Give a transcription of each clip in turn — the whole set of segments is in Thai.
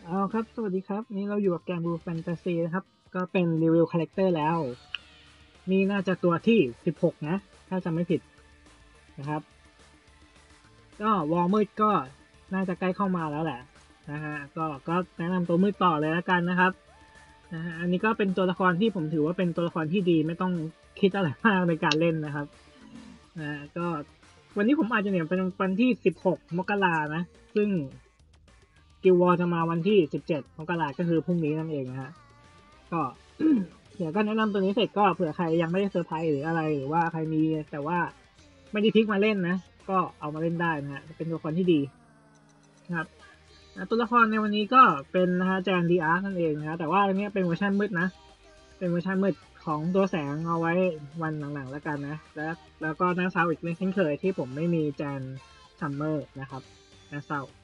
เอาครับสวัสดีครับนี่เราอยู่กับแกมบูแฟนตาซีนะครับก็เป็นรีวิวคาแรคเตอร์แล้วนี่น่าจะตัวที่16นะถ้าจำไม่ผิดนะครับก็วอลมืดก็น่าจะใกล้เข้ามาแล้วแหละนะฮะก็แนะนำตัวมืดต่อเลยแล้วกันนะครับนะฮะอันนี้ก็เป็นตัวละครที่ผมถือว่าเป็นตัวละครที่ดีไม่ต้องคิดอะไรมากในการเล่นนะครับก็วันนี้ผมอาจจะเนี่ยเป็นวันที่16มกรานะซึ่งกิลวอร์จะมาวันที่17มกราก็คือพรุ่งนี้นั่นเองนะฮะ ก็ เดี๋ยวก็แนะนำตัวนี้เสร็จก็เผื่อใครยังไม่ได้เซอร์ไพรส์หรืออะไรหรือว่าใครมีแต่ว่าไม่ได้พลิกมาเล่นนะก็เอามาเล่นได้นะฮะเป็นตัวละครที่ดีนะครับตัวละครในวันนี้ก็เป็นนะฮะแจนดีอาร์นั่นเองนะแต่ว่าอันนี้เป็นเวอร์ชันมืดนะเป็นเวอร์ชันมืดของตัวแสงเอาไว้วันหลังๆแล้วกันนะแล้วก็น่าเศร้าอีกเช่นเคยที่ผมไม่มีแจนซัมเมอร์นะครับน่าเศร้า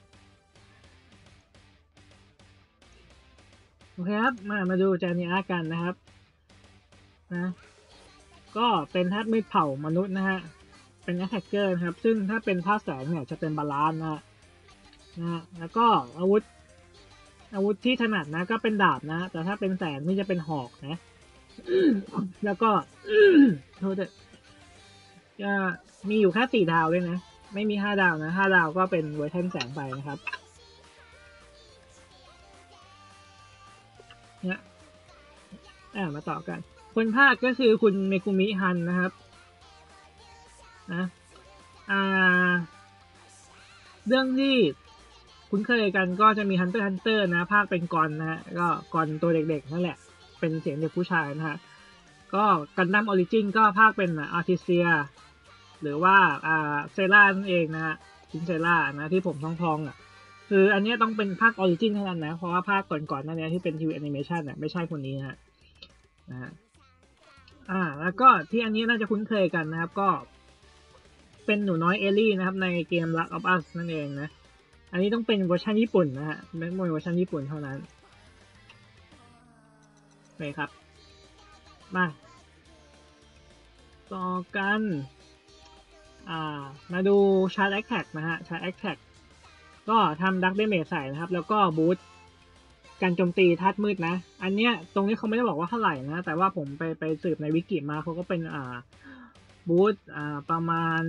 โอเคครับมาดูแจนดีอาร์กันนะครับนะ ก็เป็นธาตุมืดเผ่ามนุษย์นะฮะ เป็นแอ t แทกเกอร์นะครับ ซึ่งถ้าเป็นธาตุแสงเนี่ยจะเป็นบาลานซ์นะฮะแล้วก็อาวุธที่ถนัดนะก็เป็นดาบนะ แต่ถ้าเป็นแสงนี่จะเป็นหอกนะแล้วก็โทษจะมีอยู่แค่4 ดาวเลยนะ ไม่มี5 ดาวนะ5 ดาวก็เป็นเวอร์ชันแสงไปนะครับเนี่ยมาต่อกัน คนภาคก็คือคุณเมกุมิฮันนะครับนะอ่า เรื่องที่คุ้นเคยกันก็จะมี Hunter x Hunter นะภาคเป็นกอนนะฮะก็กอนตัวเด็กๆนั่นแหละเป็นเสียงเด็กผู้ชายนะฮะก็กันดั้มออริจินก็ภาคเป็นอาร์ติเซียหรือว่าเซล่านั่นเองนะฮะคินเซล่านะที่ผมทองๆคืออันนี้ต้องเป็นภาคออริจินเท่านั้นนะเพราะว่าภาคก่อนๆนั่นเนี่ยที่เป็นทีวีแอนิเมชันไม่ใช่คนนี้นะฮะแล้วก็ที่อันนี้น่าจะคุ้นเคยกันนะครับก็เป็นหนูน้อยเอลลี่นะครับในเกม Last of Us นั่นเองนะ อันนี้ต้องเป็นเวอร์ชันญี่ปุ่นนะฮะเป็นเวอร์ชันญี่ปุ่นเท่านั้นเลยครับมาต่อกันมาดูชาร์จแอคแท็กนะฮะชาร์จแอคแท็กก็ทำดักเดเมจใส่นะครับแล้วก็บูสต์การโจมตีธาตุมืดนะอันเนี้ยตรงนี้เขาไม่ได้บอกว่าเท่าไหร่นะแต่ว่าผมไปสืบในวิกิมาเขาก็เป็นบูสต์ประมาณ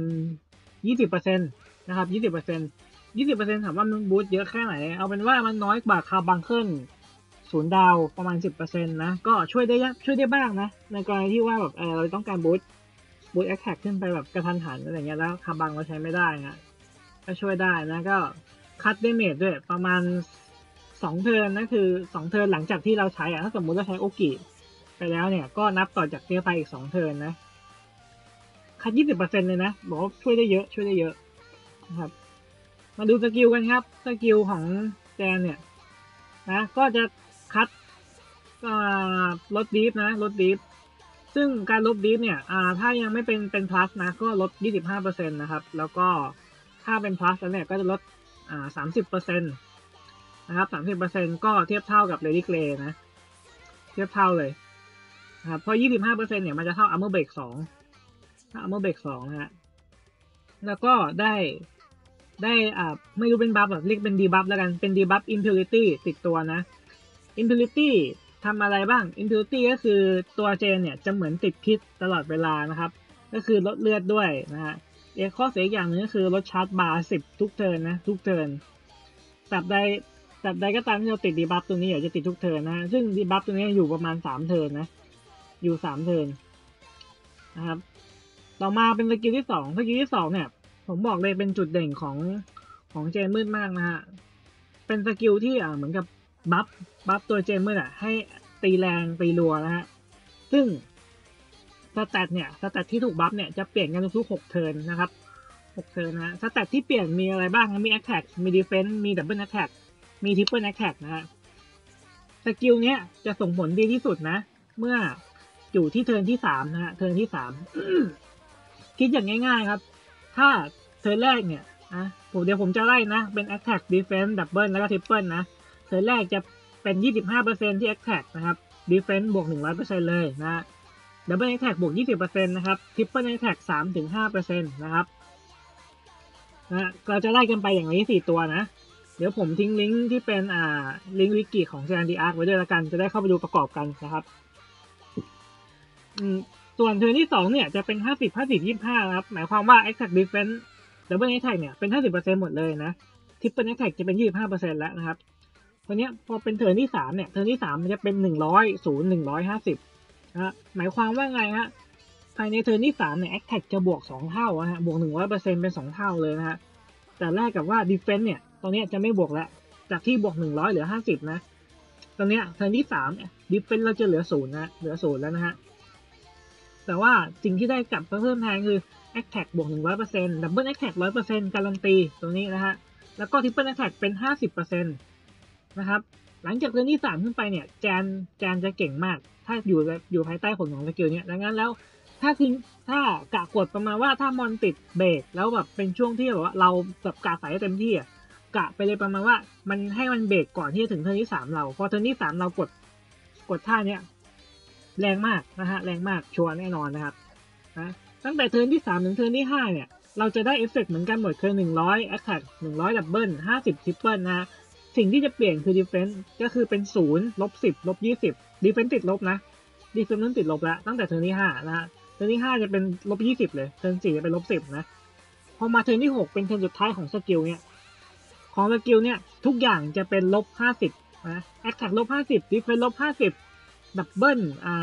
20%นะครับ20%ถามว่ามันบูสต์เยอะแค่ไหนเอาเป็นว่ามันน้อยกว่าคาบังเคิล0 ดาวประมาณ10%นะก็ช่วยได้บ้างนะในกรณีที่ว่าแบบเราต้องการบูสต์แอคแท็กขึ้นไปแบบกระทันหันอะไรเงี้ยแล้วคาบังเราใช้ไม่ได้นะก็ช่วยได้นะก็คัดเดเมจด้วยประมาณ2 เทิร์นนะคือ2 เทิร์นหลังจากที่เราใช้ถ้าสมมุติเราใช้โอกิไปแล้วเนี่ยก็นับต่อจากเนี้ยไปอีก2 เทิร์นนะคัด20%เลยนะบอกว่าช่วยได้เยอะนะครับมาดูสกิลกันครับสกิลของแจนเนี่ยนะก็จะคัดลดดีฟนะลดดีฟซึ่งการลดดีฟเนี่ยถ้ายังไม่เป็น plus นะก็ลด 25% นะครับแล้วก็ถ้าเป็น plus แล้วเนี่ยก็จะลด30%นะครับ30%ก็เทียบเท่ากับ Lady Grey นะเทียบเท่าเลยนะครับเพราะ 25% เนี่ยมันจะเท่า Armor Break 2ถ้า Armor Break 2นะฮะแล้วก็ได้ไม่รู้เป็นบัฟแบบเรียกเป็นดีบัฟแล้วกันเป็นดีบัฟ Impurity ติดตัวนะ Impurity ทำอะไรบ้าง Impurity ก็คือตัวเจนเนี่ยจะเหมือนติดพิษตลอดเวลานะครับก็คือลดเลือดด้วยนะฮะข้อเสียอีกอย่างหนึ่งก็คือลดชาร์จบาร์10ทุกเทิร์นนะทุกเทิร์นตับใดก็ตามที่เราติดดีบัฟตัวนี้อยากจะติดทุกเทิร์นนะซึ่งดีบัฟตัวนี้อยู่ประมาณ3 เทิร์นนะอยู่3 เทิร์นนะครับต่อมาเป็นสกิลที่2เนี่ยผมบอกเลยเป็นจุดเด่นของเจนมืดมากนะฮะเป็นสกิลที่เหมือนกับบัฟตัวเจนมืดให้ตีแรงตีรัวนะฮะซึ่งสแตทที่ถูกบัฟเนี่ยจะเปลี่ยนกันทุกๆ6 เทิร์นนะครับ6 เทิร์นนะสแตทที่เปลี่ยนมีอะไรบ้างมี Attack มี Defense มี Double Attack มี Triple Attack นะฮะสกิลเนี้ยจะส่งผลดีที่สุดนะเมื่ออยู่ที่เทิร์นที่3นะฮะเทิร์นที่3 คิดอย่างง่ายๆครับถ้าเทิร์นแรกเนี่ยเดี๋ยวผมจะไล่นะเป็น Attack Defense Double แล้วก็ Triple นะเทิร์นแรกจะเป็น 25% ที่ Attack นะครับ Defense บวก 100% เลยนะ Double Attack บวก 20% นะครับ Triple Attack 3-5% นะครับเราจะไล่กันไปอย่างนี้4 ตัวนะเดี๋ยวผมทิ้งลิงก์ที่เป็นลิงก์วิกิของ JND Arc ไว้ด้วยละกันจะได้เข้าไปดูประกอบกันนะครับส่วนเทิร์นที่2เนี่ยจะเป็น50-50-25ครับหมายความว่า Attack Defense Double Attack เนี่ยเป็น 50% หมดเลยนะ Triple Attack จะเป็น 25% แล้วนะครับตัวเนี้ยพอเป็นเทิร์นที่3เนี่ยเทิร์นที่3มันจะเป็น100 0 150นะหมายความว่าไงฮะภายในเทิร์นที่3เนี่ย Attack จะบวก2เท่าฮะบวก 100% เป็น2เท่าเลยนะฮะแต่แรกกับว่า Defense เนี่ยตอนนี้จะไม่บวกแล้วจากที่บวก100เหลือ50นะตอนเนี้ยเทิร์นที่3เนี่ย Defense เราจะเหลือ0นะเหลือ0แล้วนะฮะแต่ว่าสิ่งที่ได้กลับเพิ่มแทนคือ Attack บวก 100% Double Attack 100% การันตีตัวนี้นะฮะแล้วก็ Triple Attack เป็น 50% นะครับหลังจากเทิร์นที่3ขึ้นไปเนี่ยแจนจะเก่งมากถ้าอยู่ภายใต้ผลของสกิลเนี่ยดังนั้นแล้วถ้ากะกดประมาณว่าถ้ามอนติดเบรกแล้วแบบเป็นช่วงที่แบบว่าเราแบบกะใส่เต็มที่อ่ะกะไปเลยประมาณว่ามันให้มันเบรกก่อนที่จะถึงเทิร์นที่3เราพอเทิร์นที่3เรากดท่าเนี้ยแรงมากนะฮะแรงมากชัวร์แน่นอนนะครับนะตั้งแต่เทิร์นที่3ถึงเทิร์นที่5เนี่ยเราจะได้เอฟเฟกต์เหมือนกันหมดคือ100 attack 100 double 50 triple นะสิ่งที่จะเปลี่ยนคือ defense ก็คือเป็น0 -10 -20 defense ติดลบนะ defense นั้นติดลบแล้วตั้งแต่เทิร์นที่5นะฮะเทิร์นที่5จะเป็น-20เลยเทิร์น4จะเป็น-10นะพอมาเทิร์นที่6เป็นเทิร์นสุดท้ายของสกิลเนี่ยทุกอย่างจะเป็น-50นะ attack -50 defense -50 ดับเบิล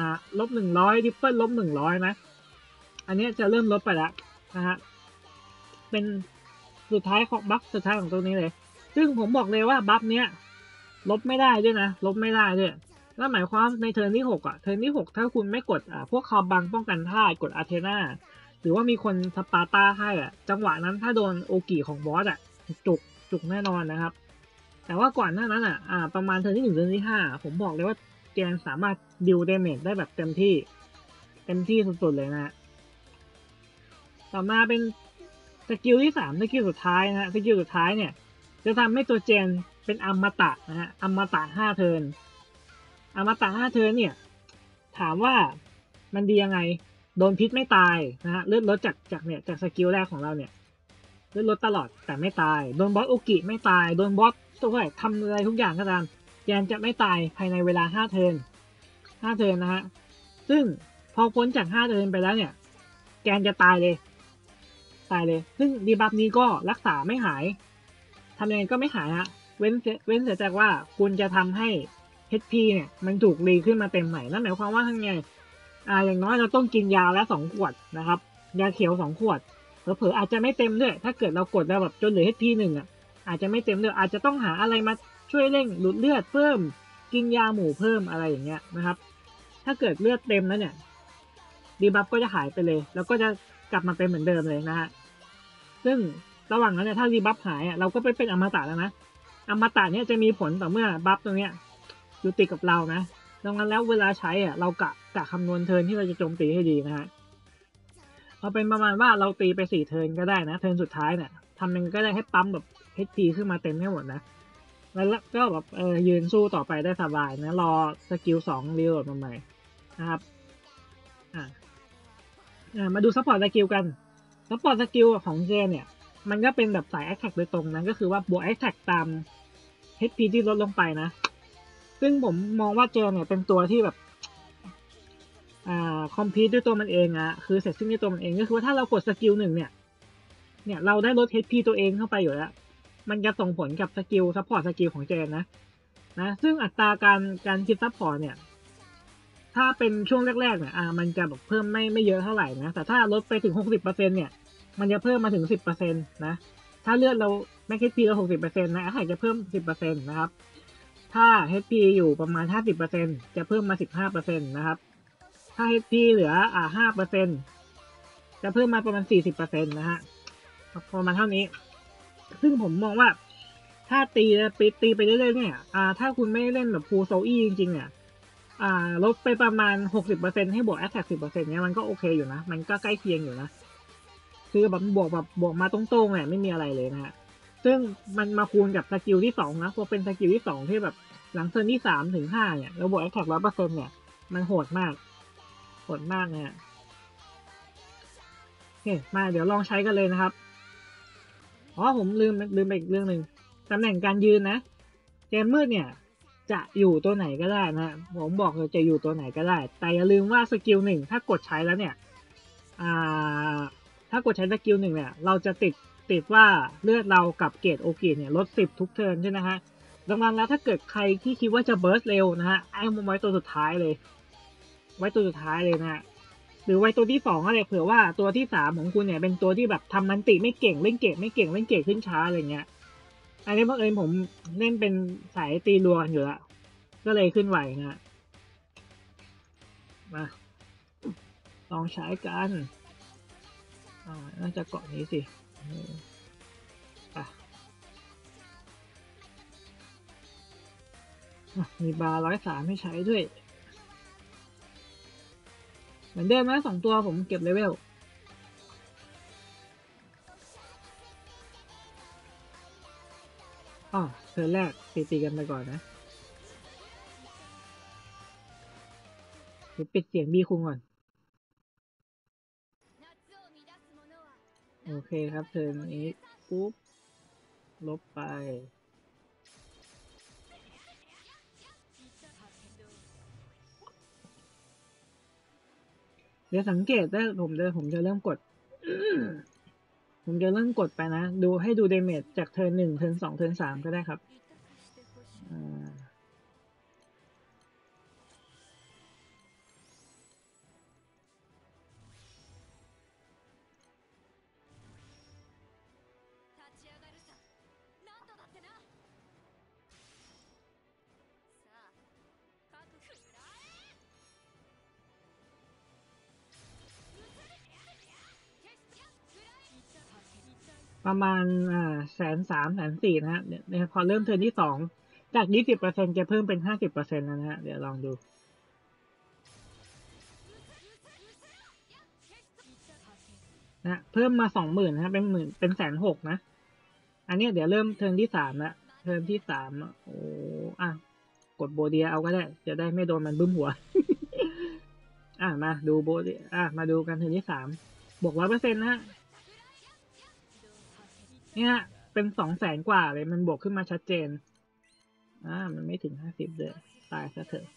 -100 triple -100นะอันนี้จะเริ่มลดไปแล้วนะฮะเป็นสุดท้ายของบัฟสุดท้ายของตัวนี้เลยซึ่งผมบอกเลยว่าบัฟเนี้ยลบไม่ได้ด้วยนะลบไม่ได้ด้วยนั่นหมายความในเทิร์นที่6เทิร์นที่6ถ้าคุณไม่กดพวกคาบังป้องกันท่ากดอาเทนาหรือว่ามีคนสปาร์ตาให้จังหวะนั้นถ้าโดนโอกิของบอสจุกแน่นอนนะครับแต่ว่าก่อนหน้านั้นประมาณเทิร์นที่1เทิร์นที่5ผมบอกเลยว่าเจนสามารถดิวเดเมจได้แบบเต็มที่สุดๆเลยนะต่อมาเป็นสกิลที่3สกิลสุดท้ายนะฮะสกิลสุดท้ายเนี่ยจะทำให้ตัวเจนเป็นอมตะนะฮะอมตะ5เทิร์นอมตะ5เทิร์นเนี่ยถามว่ามันดียังไงโดนพิษไม่ตายนะฮะเลือดลดจากสกิลแรกของเราเนี่ยเลือดลดตลอดแต่ไม่ตายโดนบอสโอกิไม่ตายโดนบอสตัวทำอะไรทุกอย่างก็ตามเจนจะไม่ตายภายในเวลา5เทิร์นนะฮะซึ่งพอพ้นจาก5เทิร์นไปแล้วเนี่ยแกนจะตายเลยซึ่งดีบัฟนี้ก็รักษาไม่หายทำยังไงก็ไม่หายฮะเว้นเสียจากว่าคุณจะทำให้ HP เนี่ยมันถูกรีขึ้นมาเต็มใหม่นั่นหมายความว่าทั้งไงอย่างน้อยเราต้องกินยาแล้ว2 ขวดนะครับยาเขียว2 ขวดเผลอๆอาจจะไม่เต็มด้วยถ้าเกิดเรากดแล้วแบบจนเหลือ HP 1อาจจะไม่เต็มด้วยอาจจะต้องหาอะไรมาช่วยเร่งดูดเลือดเพิ่มกินยาหมู่เพิ่มอะไรอย่างเงี้ยนะครับถ้าเกิดเลือดเต็มแล้วเนี่ยดีบัฟก็จะหายไปเลยแล้วก็จะกลับมาเป็นเหมือนเดิมเลยนะฮะซึ่งระหว่างนั้นเนี่ยถ้ารีบัฟหายเราก็ไปเป็นอมตะแล้วนะอมตะเนี่ยจะมีผลต่อเมื่อบัฟตรงเนี้ยอยู่ติดกับเรานะดังนั้นแล้วเวลาใช้เรากะคำนวณเทิร์นที่เราจะโจมตีให้ดีนะฮะเอาเป็นประมาณว่าเราตีไป4เทิร์นก็ได้นะเทิร์นสุดท้ายเนี่ยทำยังไงก็ได้ให้ปั๊มแบบ HP ขึ้นมาเต็มให้หมดนะแล้วก็แบบยืนสู้ต่อไปได้สบายนะรอสกิล2รีโหลดมาใหม่นะครับมาดูซัพพอร์ตสกิลกันซัพพอร์ตสกิลของเจนเนี่ยมันก็เป็นแบบสายแอคแท็กโดยตรงนะก็คือว่าบวกแอคแท็กตาม HP ที่ลดลงไปนะซึ่งผมมองว่าเจนเนี่ยเป็นตัวที่แบบคอมพิวต์ด้วยตัวมันเองคือเสร็จสิ้นด้วยตัวมันเองก็คือว่าถ้าเรากดสกิล1เนี่ยเราได้ลด HP ตัวเองเข้าไปอยู่แล้วมันจะส่งผลกับสกิลซัพพอร์ตสกิลของเจนนะซึ่งอัตราการคิดซัพพอร์ตเนี่ยถ้าเป็นช่วงแรกๆเนี่ยมันจะแบบเพิ่มไม่เยอะเท่าไหร่นะแต่ถ้าลดไปถึง 60% เนี่ยมันจะเพิ่มมาถึง 10% นะถ้าเลือดเราแม็ก HP เรา 60% นะแอคแท็กจะเพิ่ม 10% นะครับถ้า HP อยู่ประมาณ 50% จะเพิ่มมา 15% นะครับถ้า HP เหลือ5% จะเพิ่มมาประมาณ 40% นะฮะประมาณเท่านี้ซึ่งผมมองว่าถ้าตีไปเรื่อยๆเนี่ยถ้าคุณไม่เล่นแบบฟูลโซอี้จริงๆเนี่ยลดไปประมาณ 60% ให้บวก attack 10% เนี่ยมันก็โอเคอยู่นะมันก็ใกล้เคียงอยู่นะคือแบบบวกมาตรงๆเนี่ยไม่มีอะไรเลยนะฮะซึ่งมันมาคูณกับสกิลที่2นะพอเป็นสกิลที่2ที่แบบหลังเทิร์นที่3ถึง5เนี่ยแล้วบวก attack 100% เนี่ยมันโหดมากเนี่ยโอเคมาเดี๋ยวลองใช้กันเลยนะครับผมลืมไปอีกเรื่องหนึ่งตำแหน่งการยืนนะเจมมืดเนี่ยจะอยู่ตัวไหนก็ได้นะผมบอกเลยจะอยู่ตัวไหนก็ได้ แต่อย่าลืมว่าสกิลหนึ่งถ้ากดใช้แล้วเนี่ยอ่าถ้ากดใช้สกิลหนึ่งเนี่ยเราจะติดว่าเลือดเรากับเกรดโอเกเนี่ยลด10ทุกเทิร์นใช่ไหมฮะดังนั้นแล้วถ้าเกิดใครที่คิดว่าจะเบิร์สเร็วนะฮะไอ้ไว้ตัวสุดท้ายเลยไว้ตัวสุดท้ายเลยนะฮะหรือไว้ตัวที่2อะไรเผื่อว่าตัวที่3ของคุณเนี่ยเป็นตัวที่แบบทำมันติไม่เก่งเล่นเกรดไม่เก่งเล่นเกรดขึ้นช้าอะไรเงี้ยอันนี้บังเอิญผมเล่นเป็นสายตีรัวอยู่แล้วก็เลยขึ้นไหวนะมาลองใช้กันน่าจะเกาะนี้สิมีบาร์103ให้ใช้ด้วยเหมือนเดิมนะ2ตัวผมเก็บเลเวลเทิร์นแรกตีกันไปก่อนนะเดี๋ยวปิดเสียงบีคุงก่อนโอเคครับเทิร์นนี้ปุ๊บลบไปเดี๋ยวสังเกตได้ผมจะเริ่มกดไปนะดูให้ดูเดเมจจากเทิร์น1เทิร์น2เทิร์น3ก็ได้ครับประมาณ130,000-140,000นะฮะเนี่ยพอเริ่มเทิร์นที่2จาก 20% จะเพิ่มเป็น 50% นะฮะเดี๋ยวลองดูนะเพิ่มมา 20,000นะฮะเป็น160,000นะอันนี้เดี๋ยวเริ่มเทิร์นที่3ละเทิร์นที่3โอ้กดโบเดียเอาก็ได้จะได้ไม่โดนมันบึ้มหัว มาดูโบเดียมาดูกันเทิร์นที่3บวก100%นะฮะเนี่ยเป็น200,000กว่าเลยมันบวกขึ้นมาชัดเจนมันไม่ถึง50เลยตายซะเถอะ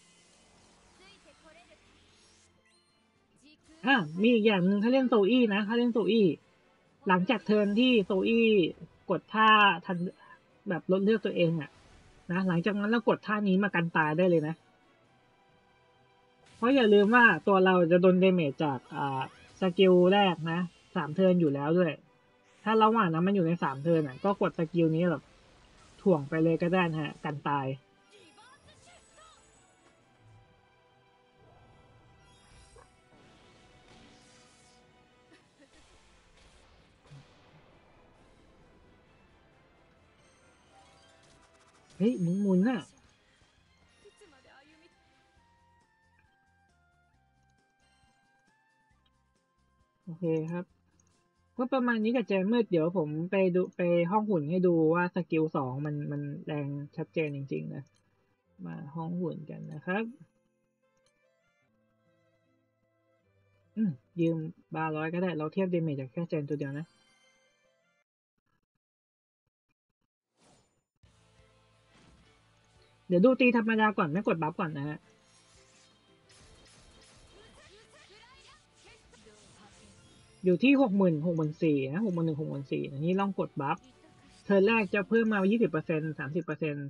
มีอีกอย่างหนึ่งถ้าเล่นโซอี้นะถ้าเล่นโซอี้หลังจากเทิร์นที่โซอี้กดท่าทันแบบลดเลือดตัวเองนะหลังจากนั้นเรากดท่านี้มากันตายได้เลยนะเพราะอย่าลืมว่าตัวเราจะโดนเดเมจจากสกิลแรกนะ3เทิร์นอยู่แล้วด้วยถ้าระหว่างนั้นมันอยู่ใน3เทิร์นก็กดสกิลนี้แบบถ่วงไปเลยก็ได้ฮะกันตายเฮ้ยหมุนโอเคครับก็ประมาณนี้กับแจมมืดเดี๋ยวผมไปห้องหุ่นให้ดูว่าสกิล2มันแรงชัดเจนจริงๆนะมาห้องหุ่นกันนะครับยืมบาร์100ก็ได้เราเทียบเดเมจจากแค่เจนตัวเดียวนะเดี๋ยวดูตีธรรมดาก่อนไม่กดบัฟก่อนนะฮะอยู่ที่64,000นะ61,000-64,000อันนี้ลองกดบัฟเทิร์นแรกจะเพิ่มมา 20% 30%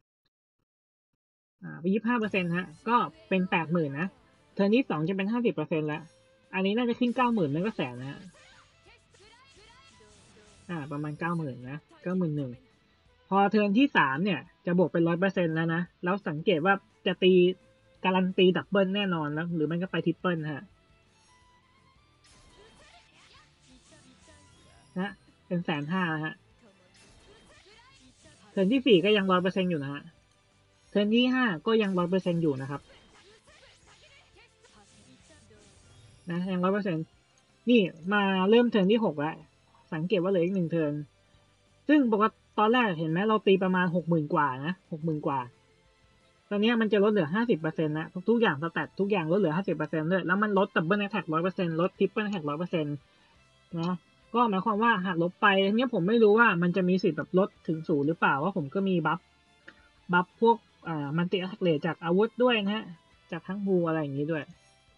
ไป25%ฮะก็เป็น 80,000นะเทิร์นที่2จะเป็น 50% แล้วอันนี้น่าจะขึ้น 90,000ไม่ก็แสนนะฮะประมาณ 90,000นะ 91,000พอเทิร์นที่3เนี่ยจะบวกเป็น 100% แล้วนะแล้วสังเกตว่าจะตีการันตีดับเบิลแน่นอนแล้วหรือมันก็ไปทริปเปิลฮะนะเป็น150,000ฮะเทิร์นที่4ก็ยัง 100% อยู่นะฮะเทิร์นที่5ก็ยัง 100% อยู่นะครับนะยัง 100%นี่มาเริ่มเทิร์นที่6แล้วสังเกตว่าเหลืออีก1เทิร์นซึ่งปกติตอนแรกเห็นไหมเราตีประมาณ 60,000 กว่านะ 60,000 กว่าตอนนี้มันจะลดเหลือ 50% นะทุกอย่างสแตททุกอย่างลดเหลือ 50% ด้วยแล้วมันลดดับเบิลแอทแทก 100% ลดทริปเปิลแอทแทก 100% นะก็หมายความว่าหากลบไปเนี้ยผมไม่รู้ว่ามันจะมีสิทธิ์แบบลดถึงศูนย์หรือเปล่าว่าผมก็มีบัฟพวกมันติอัคเลจากอาวุธด้วยนะฮะจากทั้งบูอะไรอย่างนี้ด้วย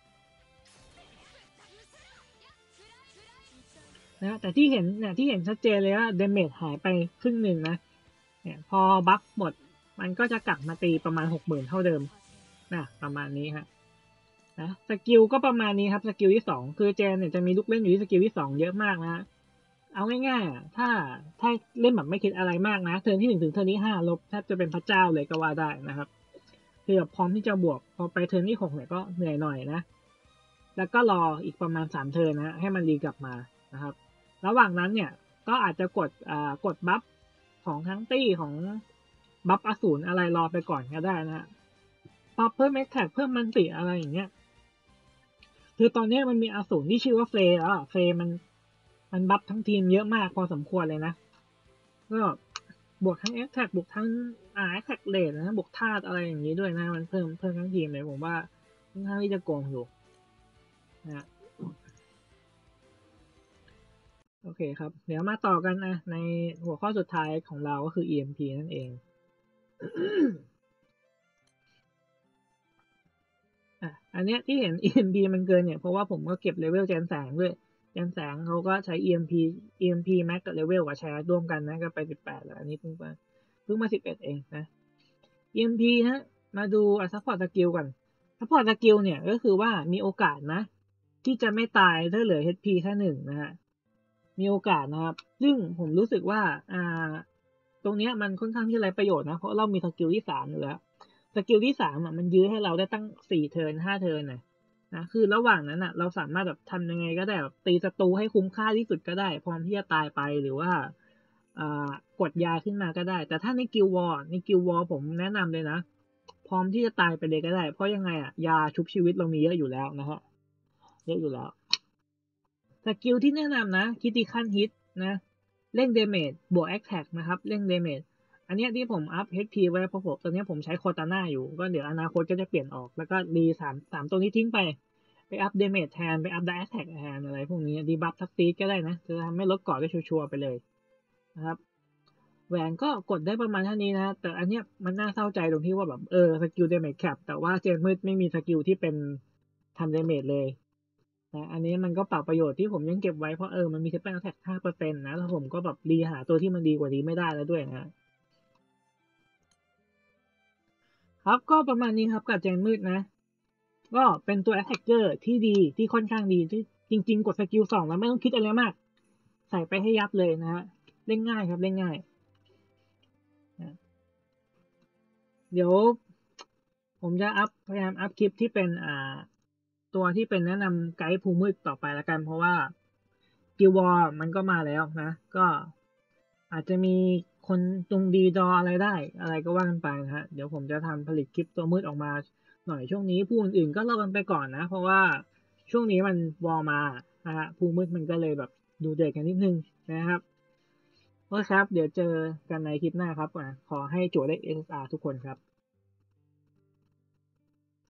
นะแต่ที่เห็นเนี่ยที่เห็นชัดเจนเลยว่าเดเมจหายไปครึ่งหนึ่งนะเนี่ยพอบัฟหมดมันก็จะกลับมาตีประมาณ60,000เท่าเดิมนะประมาณนี้ฮะนะสกิลก็ประมาณนี้ครับสกิลที่2คือเจนเนี่ยจะมีลูกเล่นอยู่ที่สกิลที่2เยอะมากนะเอาง่ายๆถ้าเล่นแบบไม่คิดอะไรมากนะเทิร์นที่1ถึงเทิร์นที่5ลบแทบจะเป็นพระเจ้าเลยก็ว่าได้นะครับคือแบบพร้อมที่จะบวกพอไปเทิร์นที่6เนี่ยก็เหนื่อยหน่อยนะแล้วก็รออีกประมาณ3เทิร์นนะให้มันรีกลับมานะครับระหว่างนั้นเนี่ยก็อาจจะกดบัฟของทั้งตี้ของบัฟอสูรอะไรรอไปก่อนก็ได้นะฮะปรับเพิ่มแม็กแท็กเพิ่มมันติอะไรอย่างเงี้ยคือตอนนี้มันมีอสูรที่ชื่อว่าเฟรแล้วเฟรมันบัฟทั้งทีมเยอะมากพอสมควรเลยนะก็บวกทั้งแอคแท็กบวกทั้งแอคแท็กเลทนะบวกธาตุอะไรอย่างนี้ด้วยนะมันเพิ่มทั้งทีมเลยผมว่าค่อนข้างที่จะโกงอยู่นะโอเคครับเดี๋ยวมาต่อกันนะในหัวข้อสุดท้ายของเราก็คือ EMP นั่นเองอันเนี้ยที่เห็น EMP มันเกินเนี่ยเพราะว่าผมก็เก็บเลเวลแจนแสงด้วยแจนแสงเขาก็ใช้ EMP Max กับเลเวลกับแชร์ร่วมกันนะก็ไป18แล้วอันนี้เพิ่งมา11เองนะ EMP นะมาดูซัพพอร์ตสกิลก่อนซัพพอร์ตสกิลเนี่ยก็คือว่ามีโอกาสนะที่จะไม่ตายถ้าเหลือ HP แค่1นะฮะมีโอกาสนะครับซึ่งผมรู้สึกว่าตรงเนี้ยมันค่อนข้างที่ไรประโยชน์นะเพราะเรามีสกิลที่3อยู่แล้วสกิลที่3มันยื้อให้เราได้ตั้ง4เทิร์น5เทิร์นนะคือระหว่างนั้นเราสามารถแบบทำยังไงก็ได้แบบตีศัตรูให้คุ้มค่าที่สุดก็ได้พร้อมที่จะตายไปหรือว่ากดยาขึ้นมาก็ได้แต่ถ้าในกิลวอร์ผมแนะนำเลยนะพร้อมที่จะตายไปเลยก็ได้เพราะยังไงยาชุบชีวิตเรามีเยอะอยู่แล้วนะฮะเยอะอยู่แล้วสกิลที่แนะนำนะคิติคันฮิตนะเร่งเดเมจบวกแอคแท็กนะครับเร่งเดเมจอันนี้ที่ผมอัพ HP ไว้เพราะผมตอนนี้ผมใช้โคตาน่าอยู่ก็เดี๋ยวอนาคตก็จะเปลี่ยนออกแล้วก็รีสามตัวนี้ทิ้งไปอัพเดเมจแทนไปอัพไดแอคแท็กแทนอะไรพวกนี้ดีบัฟทักซีก็ได้นะจะทำให้ลดก่อได้ชัวร์ไปเลยนะครับแหวนก็กดได้ประมาณเท่านี้นะแต่อันเนี้ยมันน่าเศร้าใจตรงที่ว่าแบบสกิลเดเมจแคปแต่ว่าเจนมืดไม่มีสกิลที่เป็นทำเดเมจเลยนะอันนี้มันก็เปล่าประโยชน์ที่ผมยังเก็บไว้เพราะมันมีเซปเปอร์แท็ก5%นะแล้วผมก็แบบรีหาตัวที่มันดีกว่านี้ไม่ได้แล้วด้วยนะครับก็ประมาณนี้ครับกับเจนมืดนะก็เป็นตัว attacker ที่ดีที่ค่อนข้างดีที่จริงๆกดสกิล2แล้วไม่ต้องคิดอะไรมากใส่ไปให้ยับเลยนะฮะเล่นง่ายครับเล่นง่ายนะเดี๋ยวผมจะพยายามอัพคลิปที่เป็นตัวที่เป็นแนะนำไกด์ภูมิมืดต่อไปละกันเพราะว่ากิลวอร์มันก็มาแล้วนะก็อาจจะมีคนจงดีดออะไรได้อะไรก็ว่ากันไปนะฮะเดี๋ยวผมจะทำผลิตคลิปตัวมืดออกมาหน่อยช่วงนี้ผู้อื่นๆก็เล่ากันไปก่อนนะเพราะว่าช่วงนี้มันวอร์มานะฮะผู้มืดมันก็เลยแบบดูเดือดกันนิดนึงนะครับโอเคครับเดี๋ยวเจอกันในคลิปหน้าครับขอให้โจทย์ได้ SSR ทุกคนครับ